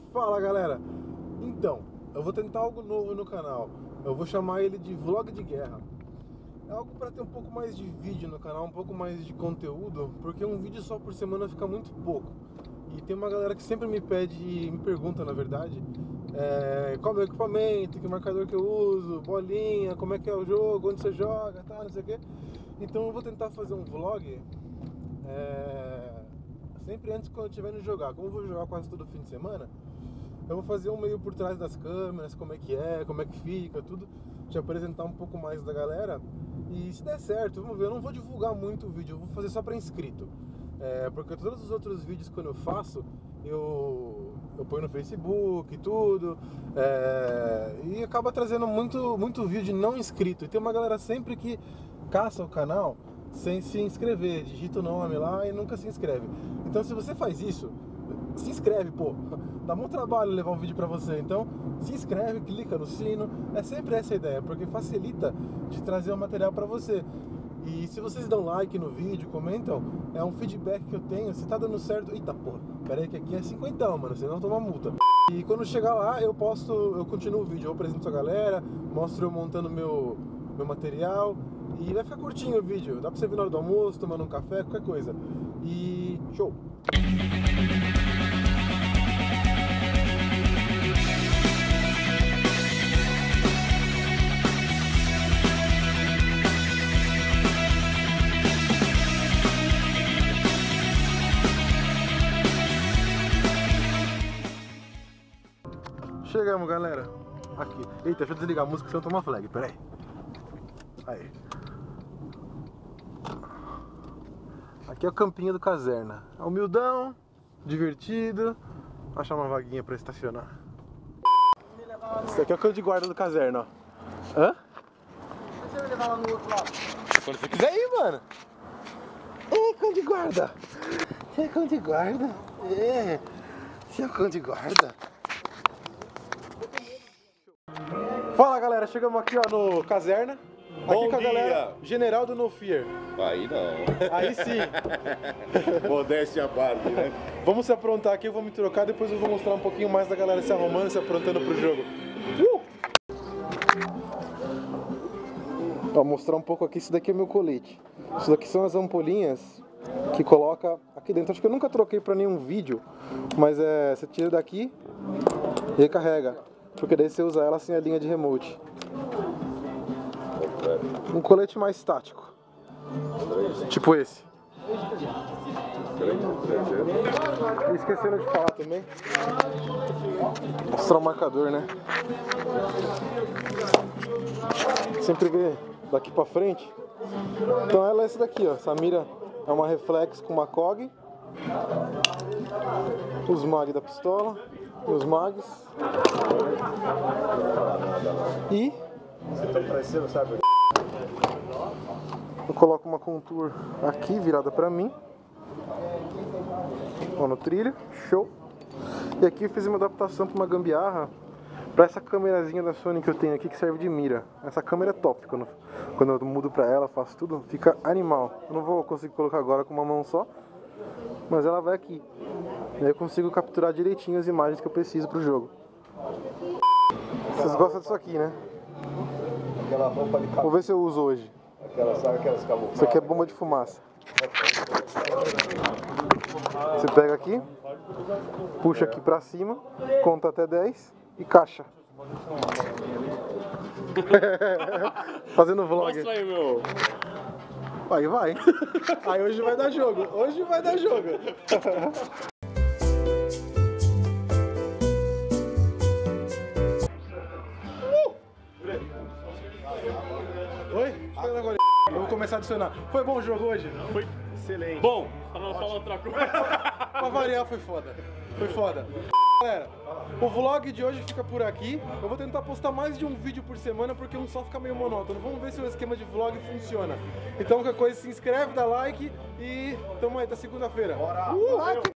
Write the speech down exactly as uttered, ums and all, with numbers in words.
Fala galera, então, eu vou tentar algo novo no canal. Eu vou chamar ele de Vlog de Guerra. É algo para ter um pouco mais de vídeo no canal, um pouco mais de conteúdo, porque um vídeo só por semana fica muito pouco. E tem uma galera que sempre me pede, me pergunta na verdade, é, qual é o meu equipamento, que marcador que eu uso, bolinha, como é que é o jogo, onde você joga, tá, não sei o quê. Então eu vou tentar fazer um vlog é, sempre antes quando eu estiver indo jogar. Como eu vou jogar quase todo fim de semana, eu vou fazer um meio por trás das câmeras, como é que é, como é que fica, tudo, te apresentar um pouco mais da galera. E se der certo, vamos ver, eu não vou divulgar muito o vídeo, eu vou fazer só para inscrito. É, porque todos os outros vídeos quando eu faço, eu, eu ponho no Facebook e tudo, é, e acaba trazendo muito, muito vídeo não inscrito. E tem uma galera sempre que caça o canal sem se inscrever, digita o nome lá e nunca se inscreve. Então se você faz isso, se inscreve, pô, dá muito trabalho levar um vídeo pra você, então se inscreve, clica no sino, é sempre essa a ideia, porque facilita de trazer o material pra você. E se vocês dão like no vídeo, comentam, é um feedback que eu tenho, se tá dando certo. Eita porra, pera aí que aqui é cinquentão, mano, senão toma multa. E quando chegar lá, eu posto, eu continuo o vídeo, eu apresento a galera, mostro eu montando meu, meu material. E vai ficar curtinho o vídeo, dá pra você ver na hora do almoço, tomando um café, qualquer coisa. E show! Chegamos, galera. Aqui. Eita, deixa eu desligar a música, senão toma flag. Pera aí. Aí. Aqui é o campinho do Caserna. É humildão, divertido. Vou achar uma vaguinha pra estacionar. Esse aqui é o cão de guarda do Caserna, ó. Hã? Você vai levar lá no outro lado? Quando você quiser ir, mano. É, cão de guarda. Você é cão de guarda? É. Você é cão de guarda? Fala galera, chegamos aqui ó no Caserna. Bom aqui com a dia. galera General do No Fear. Aí não. Aí sim. Modéstia à parte, né? Vamos se aprontar aqui, eu vou me trocar, depois eu vou mostrar um pouquinho mais da galera se arrumando, se aprontando pro jogo. Uh! Vou mostrar um pouco aqui, isso daqui é meu colete. Isso daqui são as ampolinhas que coloca aqui dentro. Acho que eu nunca troquei pra nenhum vídeo, mas é, você tira daqui e recarrega. Porque daí você usa ela sem a linha de remote. Um colete mais tático. Tipo esse. E esquecendo de falar também. Mostrar o marcador, né? Sempre vê daqui pra frente. Então ela é essa daqui, ó. Essa mira é uma reflex com uma C O G. Os mag da pistola. Os mags. E eu coloco uma contour aqui virada pra mim, ó, no trilho, show. E aqui eu fiz uma adaptação para uma gambiarra para essa câmerazinha da Sony que eu tenho aqui, que serve de mira. Essa câmera é top, quando, quando eu mudo pra ela, faço tudo, fica animal. Eu não vou conseguir colocar agora com uma mão só, mas ela vai aqui. E aí eu consigo capturar direitinho as imagens que eu preciso pro jogo. Vocês gostam disso aqui, né? Aquela roupa de Vou ver se eu uso hoje. Aquela, sabe aquelas camuflagens? Isso aqui é bomba de fumaça. Você pega aqui, puxa aqui pra cima, conta até dez e caixa. Fazendo vlog. Mostra aí, meu. Aí vai. Aí hoje vai dar jogo. Hoje vai dar jogo. Oi? Chega agora. Eu vou começar a adicionar. Foi bom o jogo hoje? Foi Excelente. bom, pra não falar outra coisa. Pra variar foi foda. Foi foda. Galera, o vlog de hoje fica por aqui. Eu vou tentar postar mais de um vídeo por semana, porque um só fica meio monótono. Vamos ver se o esquema de vlog funciona. Então qualquer coisa, se inscreve, dá like e tamo aí, até segunda-feira. Bora! Uh, like!